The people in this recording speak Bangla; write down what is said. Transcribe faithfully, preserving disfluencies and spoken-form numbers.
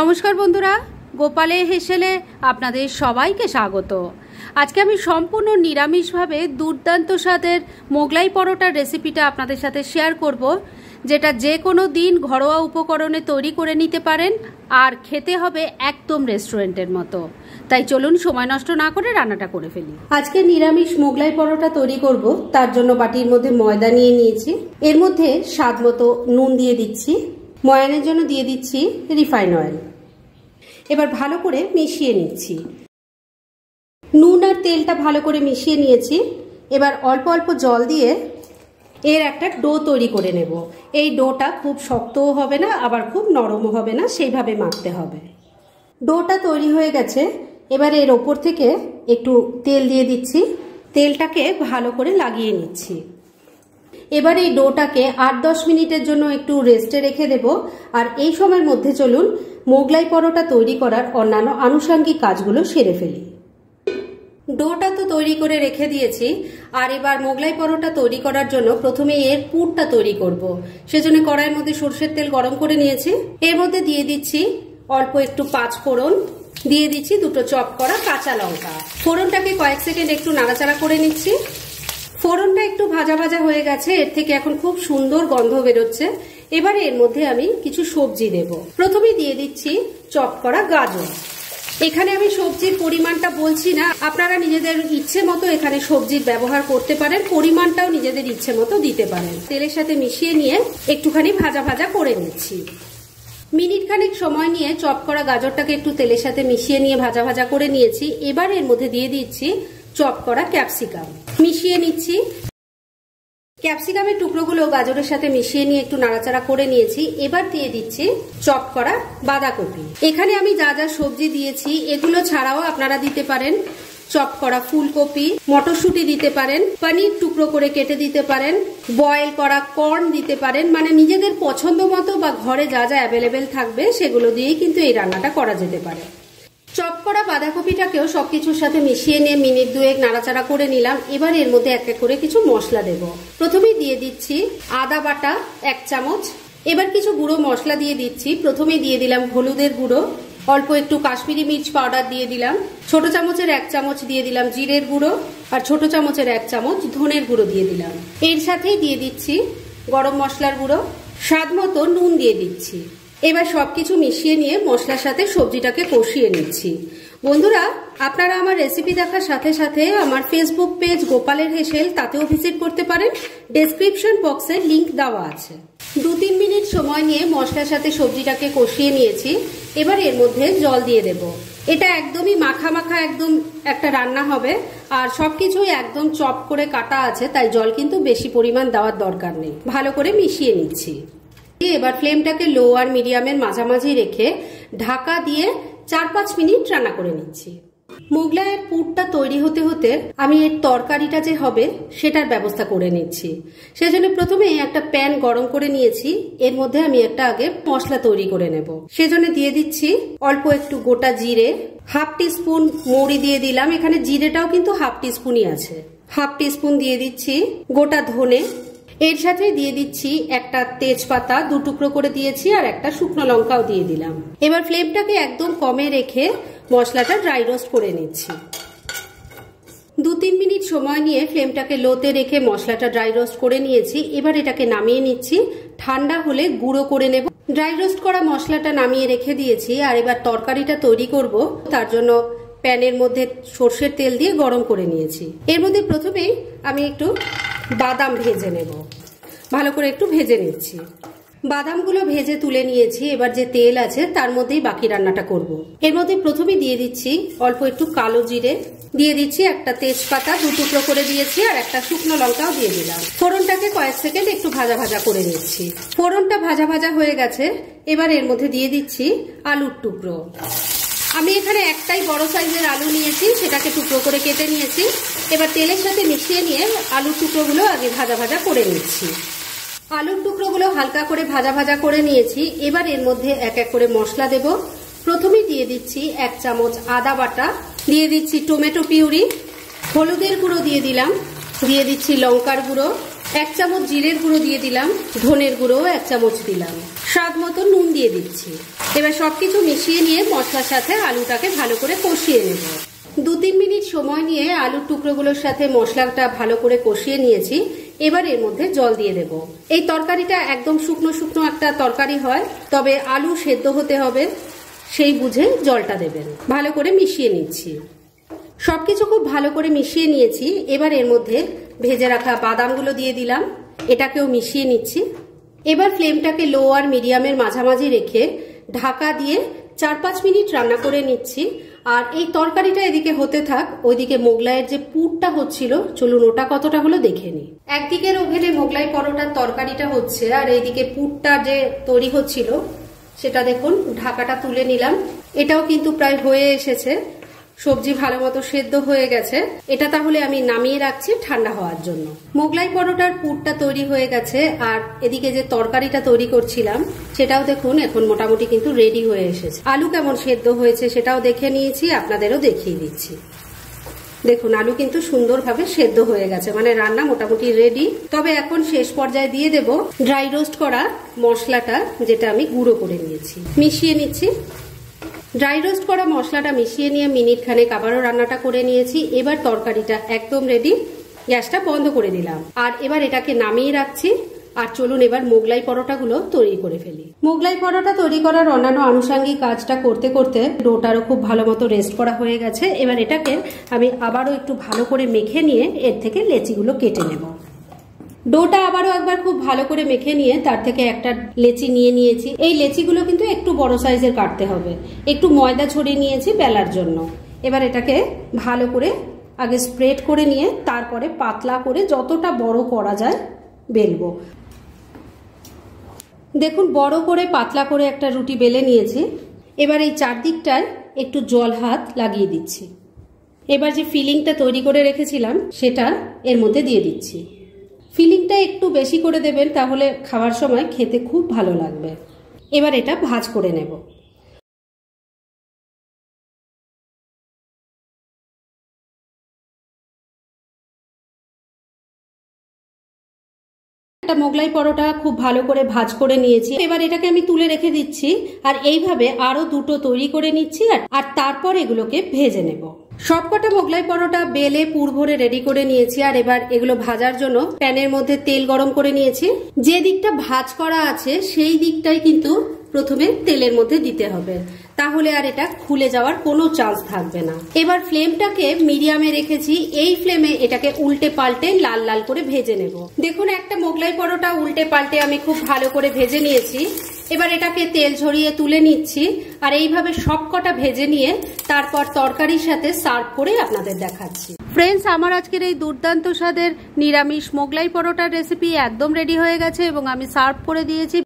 নমস্কার বন্ধুরা, গোপালের হেসেলে আপনাদের সবাইকে স্বাগত। আজকে আমি সম্পূর্ণ নিরামিষভাবে দুর্দান্ত স্বাদের মোগলাই পরোটার রেসিপিটা আপনাদের সাথে শেয়ার করব, যেটা যে কোনো দিন ঘরোয়া উপকরণে তৈরি করে নিতে পারেন আর খেতে হবে একদম রেস্টুরেন্টের মতো। তাই চলুন সময় নষ্ট না করে রান্নাটা করে ফেলি। আজকে নিরামিষ মোগলাই পরোটা তৈরি করব, তার জন্য বাটির মধ্যে ময়দা নিয়ে নিয়েছি। এর মধ্যে স্বাদ মতো নুন দিয়ে দিচ্ছি, ময়ানের জন্য দিয়ে দিচ্ছি রিফাইন অয়েল। এবার ভালো করে মিশিয়ে নিচ্ছি। নুন আর তেলটা ভালো করে মিশিয়ে নিয়েছি। এবার অল্প অল্প জল দিয়ে এর একটা ডো তৈরি করে নেব। এই ডোটা খুব শক্তও হবে না, আবার খুব নরমও হবে না, সেইভাবে মাখতে হবে। ডোটা তৈরি হয়ে গেছে। এবার এর ওপর থেকে একটু তেল দিয়ে দিচ্ছি, তেলটাকে ভালো করে লাগিয়ে নিচ্ছি। এবার এই ডোটাকে আট দশ মিনিটের জন্য একটু রেস্টে রেখে দেব। আর এই সময়ের মধ্যে চলুন মোগলাই পরোটা তৈরি করার অন্যান্য আনুষঙ্গিক কাজগুলো সেরে ফেলি। ডোটা তো তৈরি করে রেখে দিয়েছি। আর এবার মোগলাই পরোটা তৈরি করার জন্য প্রথমে এর পুরটা তৈরি করব। সেজন্য কড়াইয়ের মধ্যে সরষের তেল গরম করে নিয়েছি। এর মধ্যে দিয়ে দিচ্ছি অল্প একটু পাঁচ ফোড়ন, দিয়ে দিচ্ছি দুটো চপ করা কাঁচা লঙ্কা। ফোড়নটাকে কয়েক সেকেন্ড একটু নাড়াচাড়া করে নিচ্ছি। ফোড়নটা একটু ভাজা ভাজা হয়ে গেছে, এর থেকে এখন খুব সুন্দর গন্ধ বেরোচ্ছে। এবারে এর মধ্যে আমি কিছু সবজি দেব। প্রথমে দিয়ে দিচ্ছি চপ করা গাজর। এখানে আমি সবজির পরিমাণটা বলছি না, আপনারা নিজেদের ইচ্ছে মতো এখানে সবজির ব্যবহার করতে পারেন, পরিমাণটাও নিজেদের ইচ্ছে মতো দিতে পারেন। তেলের সাথে মিশিয়ে নিয়ে একটুখানি ভাজা ভাজা করে নিচ্ছি। মিনিট খানিক সময় নিয়ে চপ করা গাজরটাকে একটু তেলের সাথে মিশিয়ে নিয়ে ভাজা ভাজা করে নিয়েছি। এবার এর মধ্যে দিয়ে দিচ্ছি চপ করা ক্যাপসিকাম, মিশিয়ে নিচ্ছি। ক্যাপসিকামের টুকরোগুলো গাজরের সাথে মিশিয়ে নিয়ে একটু নাড়াচাড়া করে নিয়েছি। এবার দিয়ে দিচ্ছি চপ করা বাঁধাকপি। এখানে আমি যা যা সবজি দিয়েছি এগুলো ছাড়াও আপনারা দিতে পারেন চপ করা ফুলকপি, মটরশুঁটি দিতে পারেন, পনির টুকরো করে কেটে দিতে পারেন, বয়েল করা কর্ন দিতে পারেন। মানে নিজেদের পছন্দ মতো বা ঘরে যা যা অ্যাভেলেবেল থাকবে সেগুলো দিয়েই কিন্তু এই রান্নাটা করা যেতে পারে। চপ করা বাঁধাকপিটাকেও সবকিছুর সাথে মিশিয়ে নিয়ে মিনিট দুয়েক নাড়াচাড়া করে নিলাম। এবার এর মধ্যে এক এক করে কিছু মশলা দেব। প্রথমেই দিয়ে দিচ্ছি আদা বাটা এক চামচ। এবার কিছু গুঁড়ো মশলা দিয়ে দিচ্ছি। প্রথমে দিয়ে দিলাম হলুদের গুঁড়ো, অল্প একটু কাশ্মীরি মির্চ পাউডার দিয়ে দিলাম, ছোট চামচের এক চামচ দিয়ে দিলাম জিরের গুঁড়ো, আর ছোট চামচের এক চামচ ধনের গুঁড়ো দিয়ে দিলাম। এর সাথেই দিয়ে দিচ্ছি গরম মশলার গুঁড়ো, স্বাদ মতো নুন দিয়ে দিচ্ছি। এবার সবকিছু মিশিয়ে নিয়ে মশলার সাথে সবজিটাকে কষিয়ে নিচ্ছি। বন্ধুরা, আপনারা আমার রেসিপি দেখার সাথে সাথে আমার ফেসবুক পেজ গোপালের হেসেল, তাতেও ভিজিট করতে পারেন। ডেসক্রিপশন বক্সে লিংক দেওয়া আছে। দু তিন মিনিট সময় নিয়ে মশলার সাথে সবজিটাকে কষিয়ে নিয়েছি। এবার এর মধ্যে জল দিয়ে দেব। এটা একদমই মাখা মাখা একদম একটা রান্না হবে, আর সবকিছুই একদম চপ করে কাটা আছে, তাই জল কিন্তু বেশি পরিমাণ দেওয়ার দরকার নেই। ভালো করে মিশিয়ে নিচ্ছি। এবার ফ্লেমটাকে লো আর মিডিয়ামের মাঝামাঝি রেখে ঢাকা দিয়ে চার পাঁচ মিনিট রান্না করে নিচ্ছি। মোগলাইয়ের পুরটা তৈরি হতে হতে আমি এর তরকারিটা যে হবে সেটার ব্যবস্থা করে নিচ্ছি। সেজন্য প্রথমে একটা প্যান গরম করে নিয়েছি। এর মধ্যে আমি একটা আগে মশলা তৈরি করে নেব। সেজন্য দিয়ে দিচ্ছি অল্প একটু গোটা জিরে, হাফ টি স্পুন মৌরি দিয়ে দিলাম। এখানে জিরেটাও কিন্তু হাফ টি স্পুনই আছে। হাফ টি স্পুন দিয়ে দিচ্ছি গোটা ধনে। এর সাথে দিয়ে দিচ্ছি একটা তেজপাতা দু টুকরো করে দিয়েছি, আর একটা শুকনো লঙ্কাও দিয়ে দিলাম। এবার ফ্লেমটাকে একদম কমে রেখে মশলাটা ড্রাই রোস্ট করে নিচ্ছি। দু তিন মিনিট সময় নিয়ে ফ্লেমটাকে লোতে রেখে মশলাটা ড্রাই রোস্ট করে নিয়েছি। এবার এটাকে নামিয়ে নিচ্ছি। ঠান্ডা হলে গুঁড়ো করে নেব। ড্রাই রোস্ট করা মশলাটা নামিয়ে রেখে দিয়েছি। আর এবার তরকারিটা তৈরি করব, তার জন্য প্যানের মধ্যে সর্ষের তেল দিয়ে গরম করে নিয়েছি। এর মধ্যে প্রথমেই আমি একটু বাদাম ভেজে নেব। ভালো করে একটু ভেজে নিচ্ছি। বাদামগুলো ভেজে তুলে নিয়েছি। এবার যে তেল আছে তার মধ্যেই বাকি রান্নাটা করব। এর মধ্যে প্রথমে দিয়ে দিচ্ছি অল্প একটু কালো জিরে, দিয়ে দিচ্ছি একটা তেজপাতা দু টুকরো করে দিয়েছি, আর একটা শুকনো লঙ্কাও দিয়ে দিলাম। ফোড়নটাকে কয়েক সেকেন্ড একটু ভাজা ভাজা করে নিচ্ছি। ফোড়নটা ভাজা ভাজা হয়ে গেছে। এবার এর মধ্যে দিয়ে দিচ্ছি আলুর টুকরো। আমি এখানে একটাই বড় সাইজের আলু নিয়েছি, সেটাকে টুকরো করে কেটে নিয়েছি। এবার তেলের সাথে মিশিয়ে নিয়ে আলুর টুকরোগুলো আগে ভাজা ভাজা করে নিচ্ছি। আলুর টুকরোগুলো হালকা করে ভাজা ভাজা করে নিয়েছি। এবার এর মধ্যে এক এক করে মশলা দেব। প্রথমে দিয়ে দিচ্ছি এক চামচ আদা বাটা, দিয়ে দিচ্ছি টমেটো পিউরি, হলুদের গুঁড়ো দিয়ে দিলাম, দিয়ে দিচ্ছি লঙ্কার গুঁড়ো, এক চামচ জিরের গুঁড়ো দিয়ে দিলাম, ধনের গুঁড়ো এক চামচ দিলাম, স্বাদ মতো নুন দিয়ে দিচ্ছি। এবার সবকিছু মিশিয়ে নিয়ে মশলার সাথে আলুটাকে ভালো করে কষিয়ে নেব। দু তিন মিনিট সময় নিয়ে আলুর টুকরোগুলোর সাথে মশলাটা ভালো করে কষিয়ে নিয়েছি। এবার এর মধ্যে জল দিয়ে দেব। এই তরকারিটা একদম শুকনো শুকনো একটা তরকারি হয়, তবে আলু সেদ্ধ হতে হবে, সেই বুঝে জলটা দেবেন। ভালো করে মিশিয়ে নিচ্ছি। সবকিছু খুব ভালো করে মিশিয়ে নিয়েছি। এবার এর মধ্যে ভেজে রাখা বাদামগুলো দিয়ে দিলাম, এটাকেও মিশিয়ে নিচ্ছি। এবার ফ্লেমটাকে লো আর মিডিয়ামের মাঝামাঝি রেখে ঢাকা দিয়ে চার পাঁচ মিনিট রান্না করে নিচ্ছি। আর এই তরকারিটা এদিকে হতে থাক, ওইদিকে মোগলাইয়ের যে পুরটা হচ্ছিল, চলুন ওটা কতটা হলো দেখে নিই। একদিকের ওভেনে মোগলাই পরোটার তরকারিটা হচ্ছে, আর এইদিকে পুরটা যে তৈরি হচ্ছিল সেটা দেখুন, ঢাকাটা তুলে নিলাম। এটাও কিন্তু প্রায় হয়ে এসেছে, সবজি ভালো মতো সেদ্ধ হয়ে গেছে। এটা তাহলে আমি নামিয়ে রাখছি ঠান্ডা হওয়ার জন্য। মোগলাই পরোটার পুরটা তৈরি হয়ে গেছে, আর এদিকে যে তরকারিটা তৈরি করছিলাম সেটাও দেখুন এখন মোটামুটি কিন্তু রেডি হয়ে এসেছে। আলু কেমন সেদ্ধ হয়েছে সেটাও দেখে নিয়েছি, আপনাদেরও দেখিয়ে দিচ্ছি। দেখুন আলু কিন্তু সুন্দরভাবে সেদ্ধ হয়ে গেছে, মানে রান্না মোটামুটি রেডি। তবে এখন শেষ পর্যায়ে দিয়ে দেব ড্রাই রোস্ট করা মশলাটা, যেটা আমি গুঁড়ো করে নিয়েছি। মিশিয়ে নিচ্ছি। ড্রাই রোস্ট করা মশলাটা মিশিয়ে নিয়ে মিনিট খানেক আবারও রান্নাটা করে নিয়েছি। এবার তরকারিটা একদম রেডি, গ্যাসটা বন্ধ করে দিলাম। আর এবার এটাকে নামিয়ে রাখছি। আর চলুন এবার মোগলাই পরোটাগুলো তৈরি করে ফেলি। মোগলাই পরোটা তৈরি করার অন্যান্য আনুষঙ্গিক কাজটা করতে করতে ডোটারও খুব ভালো মতো রেস্ট করা হয়ে গেছে। এবার এটাকে আমি আবারও একটু ভালো করে মেখে নিয়ে এর থেকে লেচিগুলো কেটে নেব। ডোটা আবারও একবার খুব ভালো করে মেখে নিয়ে তার থেকে একটা লেচি নিয়ে নিয়েছি। এই লেচিগুলো কিন্তু একটু বড় সাইজের কাটতে হবে। একটু ময়দা ছড়িয়ে নিয়েছি বেলার জন্য। এবার এটাকে ভালো করে আগে স্প্রেড করে নিয়ে তারপরে পাতলা করে যতটা বড় করা যায় বেলবো। দেখুন বড় করে পাতলা করে একটা রুটি বেলে নিয়েছি। এবার এই চারদিকটায় একটু জল হাত লাগিয়ে দিচ্ছি। এবার যে ফিলিংটা তৈরি করে রেখেছিলাম সেটা এর মধ্যে দিয়ে দিচ্ছি। ফিলিংটা একটু বেশি করে দেবেন, তাহলে খাওয়ার সময় খেতে খুব ভালো লাগবে। এবার এটা ভাঁজ করে নেব। একটা মোগলাই পরোটা খুব ভালো করে ভাঁজ করে নিয়েছি। এবার এটাকে আমি তুলে রেখে দিচ্ছি। আর এইভাবে আরো দুটো তৈরি করে নিচ্ছি, আর তারপর এগুলোকে ভেজে নেব। সবকটা মোগলাই পরোটা বেলে পুর ভরে রেডি করে নিয়েছি। আর এবার এগুলো ভাজার জন্য প্যানের মধ্যে তেল গরম করে নিয়েছি। যে দিকটা ভাজ করা আছে সেই দিকটাই কিন্তু প্রথমে তেলের মধ্যে দিতে হবে, তাহলে আর এটা খুলে যাওয়ার কোনো চান্স থাকবে না। এবার ফ্লেমটাকে মিডিয়ামে রেখেছি। এই ফ্লেমে এটাকে উল্টে পাল্টে লাল লাল করে ভেজে নেব। দেখুন একটা মোগলাই পরোটা উল্টে পাল্টে আমি খুব ভালো করে ভেজে নিয়েছি। এবার এটাকে তেল ঝরিয়ে তুলে নিচ্ছি। আর এইভাবে সবকটা ভেজে নিয়ে তারপর তরকারির সাথে সার্ভ করে আপনাদের দেখাচ্ছি। ফ্রেন্ডস, আমার আজকের এই দুর্দান্ত স্বাদের নিরামিষ মোগলাই পরোটার রেসিপি একদম রেডি হয়ে গেছে এবং আমি সার্ভ করে দিয়েছি।